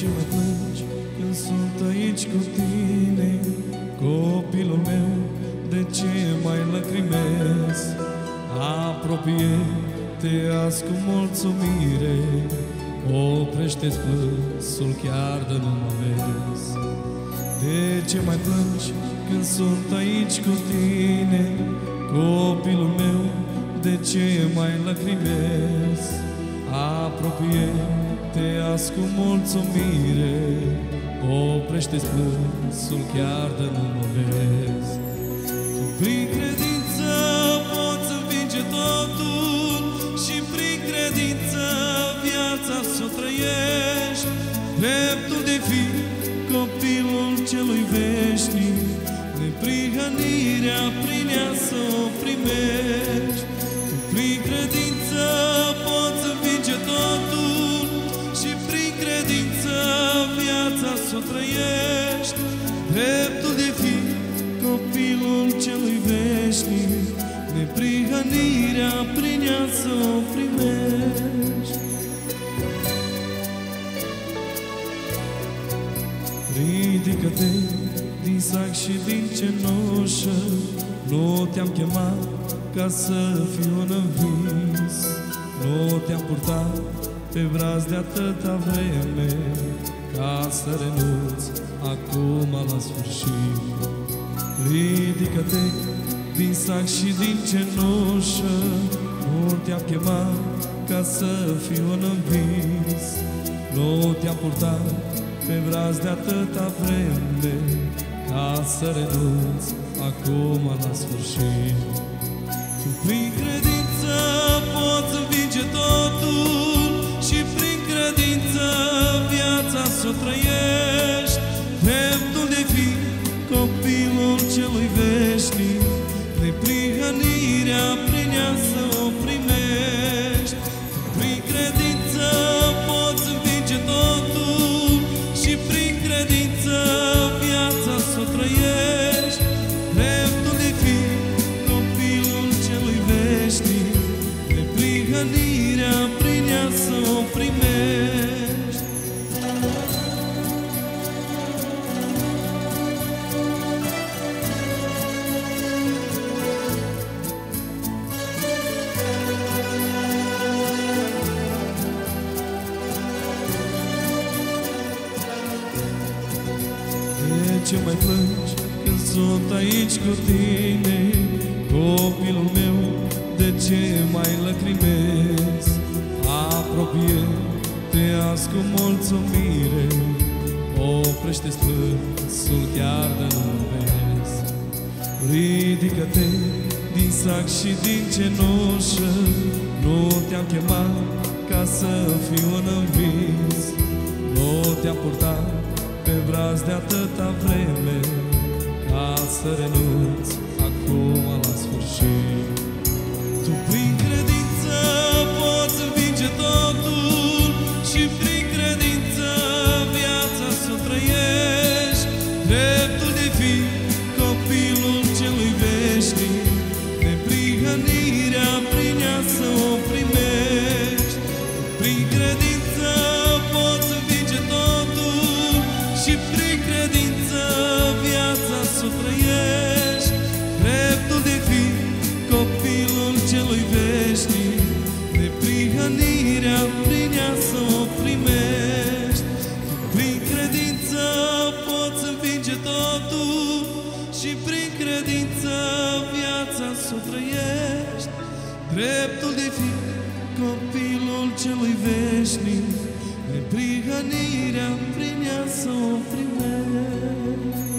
ce mă plângi când sunt aici cu tine? Copilul meu, de ce mai lăcrimez? Apropie-te azi cu mulțumire, oprește-ți plânsul chiar de nu mă vezi. De ce mai plângi când sunt aici cu tine? Copilul meu, de ce mai lăcrimez? Apropie-te azi cu mulțumire, oprește-ți plânsul chiar de nu mă vezi. Tu prin credință poți învinge totul și prin credință viața s-o trăiești. Dreptul de fi copilul celui veșnic, neprihănirea prin ea să o primești. Tu prin credință poți învinge totul și prin credință viața s-o trăiești. Dreptul de fi copilul celui veșnic, neprihănirea prin ea să o primești. Ridică-te din sac și din cenușă, nu te-am chemat ca să fiu un învins, nu te-am purtat pe braț de atâta vreme ca să renunți acum la sfârșit. Ridică-te din sac și din cenușă, nu te-am chemat ca să fiu un învins, nu te-am purtat pe braț de atâta vreme ca să renunți acum la sfârșit. Tu prin credință poți învinge totul și prin credință viața s-o trăiești. Dreptul de fi copilul celui veșnic, neprihănirea prin ea să o primești. Tu prin credință poți învinge totul și prin credință viața s-o trăiești. Dreptul de fi copilul celui veșnic, neprihănirea prin ea să o primești. De ce mai plângi când sunt aici cu tine? Copilul meu, de ce mai lăcrimezi? Apropie-te azi cu mulțumire, oprește-ți plânsul chiar de nu vezi. Ridică-te din sac și din cenușă, nu te-am chemat ca să fiu un învins, nu te-am purtat pe braț de atâta vreme ca să renunți acum la sfârșit. Tu prin credință poți învinge totul și prin credință viața s-o trăiești. Dreptul de fi copilul celui veșnic, neprihănirea prin ea să o primești. Tu prin credință poți învinge totul și prin credință viața s-o trăiești. Dreptul de fi copilul celui veșnic, neprihănirea prin ea să o primești. Prin credință poți învinge totul și prin credință viața s-o trăiești. Dreptul de fi copilul celui veșnic, neprihănirea prin ea să o primești.